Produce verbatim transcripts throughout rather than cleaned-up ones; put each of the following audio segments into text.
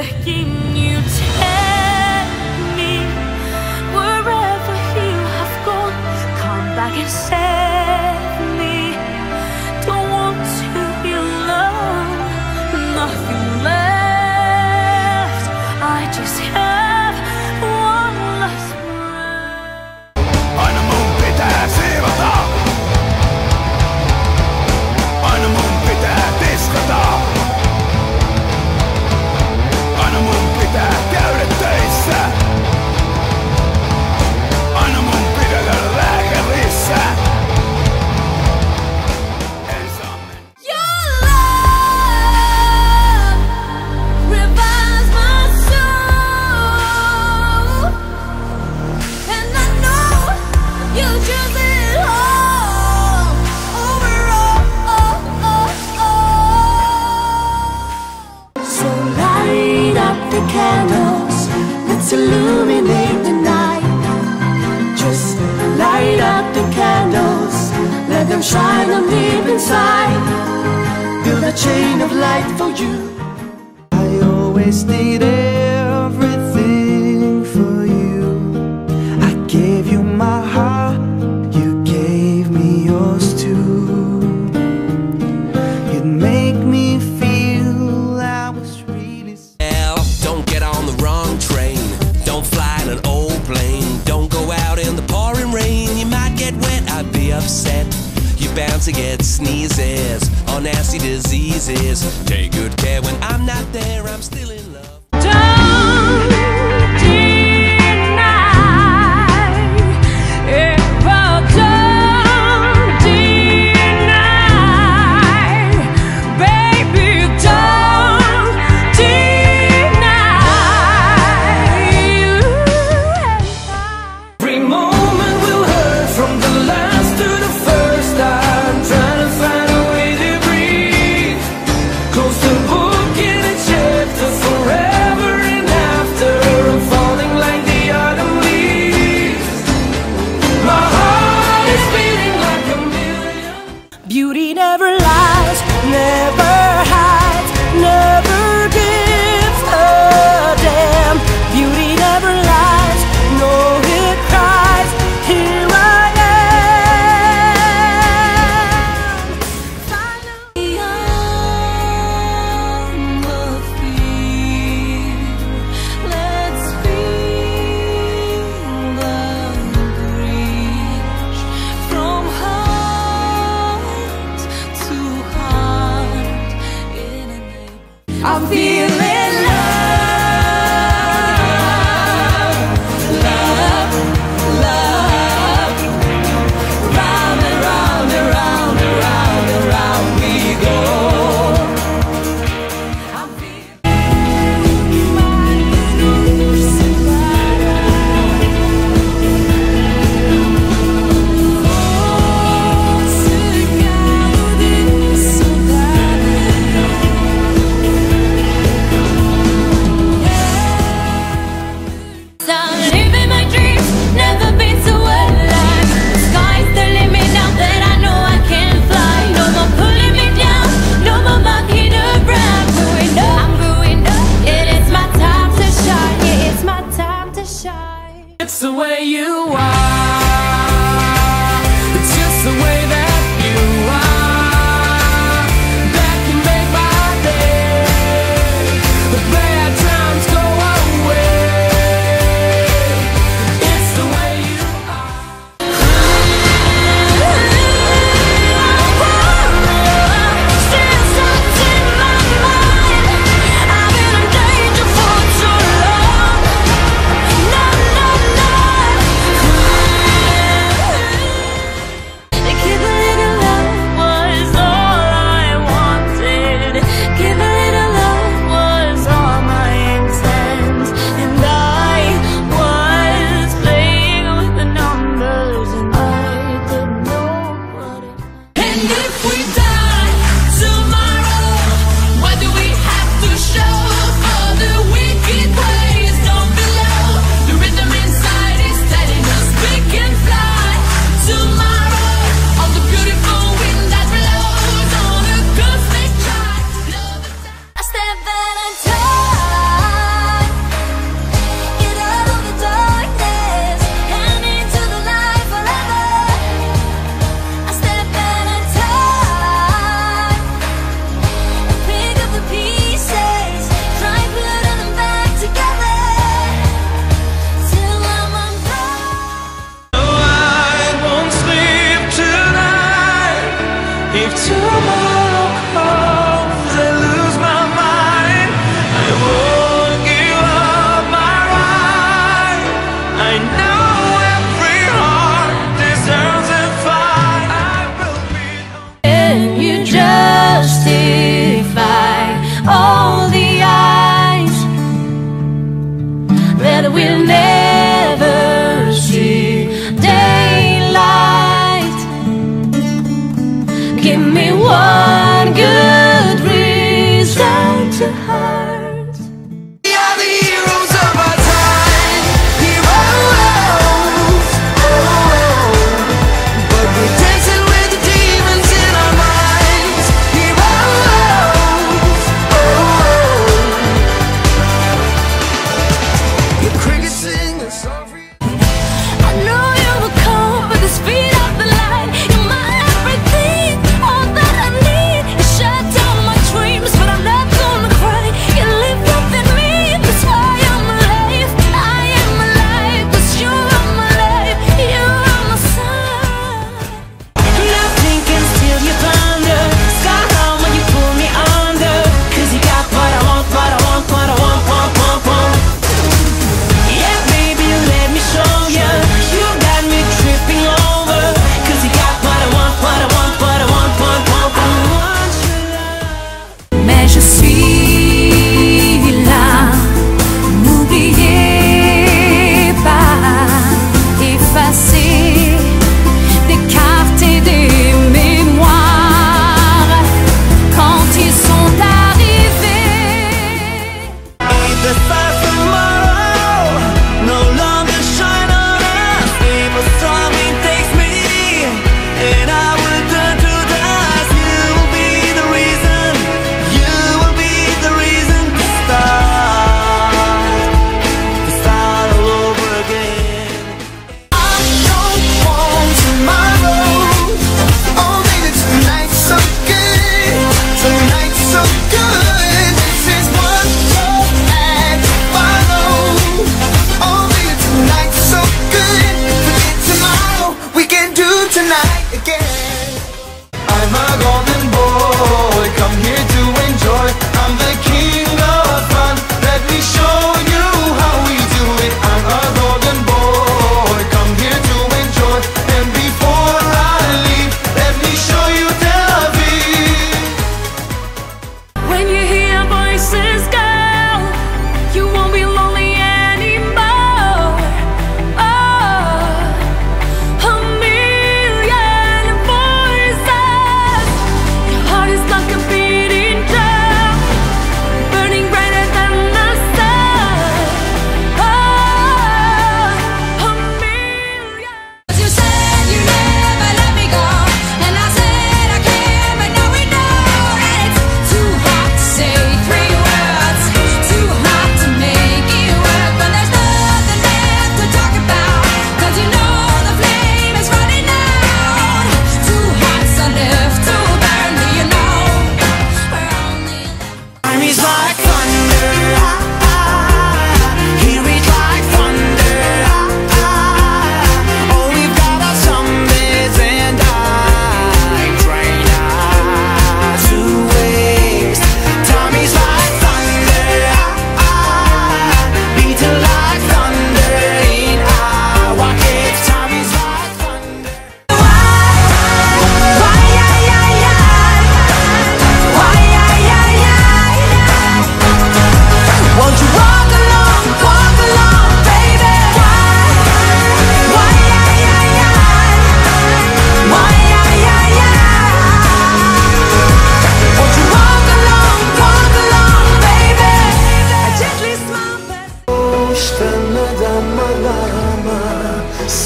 begging you, take me wherever you have gone. Come back and save me. Don't want to be alone. Nothing left. I just have one last breath. Aina mun pitää siivota. Aina mun pitää tiskata. Aina mun pitää käydä töissä. Aina mun pitää lääkärissä. En saa mennä. Your love revives my soul, and I know you choose it all over all. So light up the candles, let's illuminate the night. Just light up the candles, let them shine on deep inside. Build a chain of light for you. I always did everything for you. I gave you my heart, you gave me yours too. You'd make me feel I was really Well, don't get on the wrong train. Don't fly in an old plane. Don't go out in the pouring rain. You might get wet, I'd be upset. You're bound to get sneezes or nasty diseases. Take good care when I'm not there, I'm still in love. Don't deny it, but don't deny, baby, don't deny you. Every moment will hurt from the last to the first. I'm trying to find a way to breathe. Close the book in a chapter forever and after. I'm falling like the autumn leaves. My heart is beating like a million. Beauty never lies, never hides, never gives a damn. Beauty never lies, no it cries. Here I am. Finally on the field, let's feel the bridge from heart to heart in a name. I'm feeling love, love, love. Round and round and round and round and round we go. I'm feeling my luz separa. Cegado de saudade.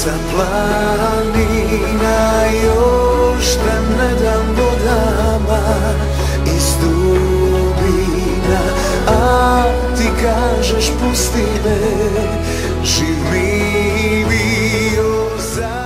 Sa planina još te ne dam vodama iz dubina, a ti kažeš pusti me, živ mi bio za.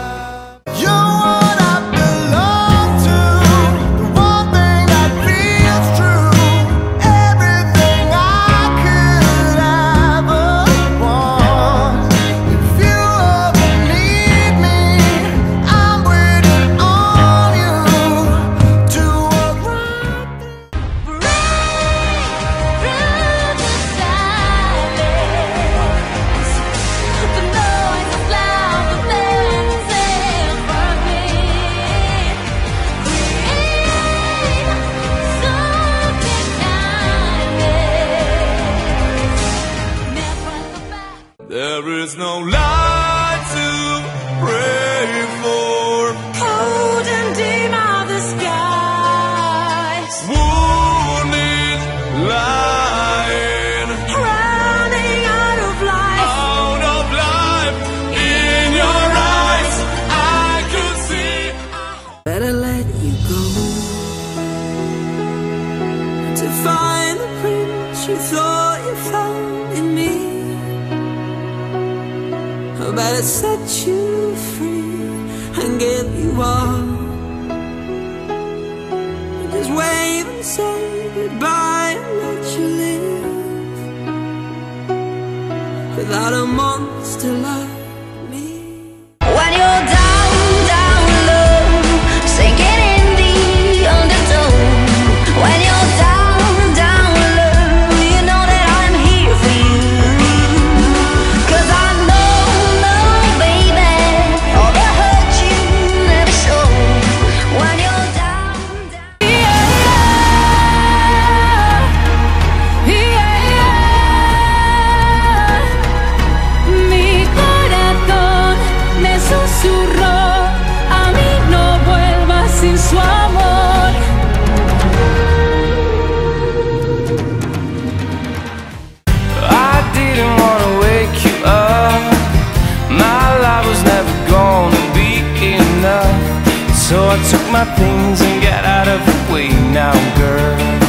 There is no light to pray for. Cold and dim are the skies. Wounded, lying, Running out of life. out of life. In your eyes, I could see. Better let you go to find the prince you thought you found in me. I better set you free and give you all. Just wave and say goodbye and let you live without a monster like me. When you're down, down low, sinking in the undertow. When you're down, down low, you know that I'm here for you. 'Cause I know, know, baby, all the hurt you never show. When you're down, down. Yeah, yeah, yeah. Mi corazón me susurró, a mí no vuelvas sin su amor. I didn't wanna wake you up. My life was never gonna be enough. So I took my things and got out of the way now, girl.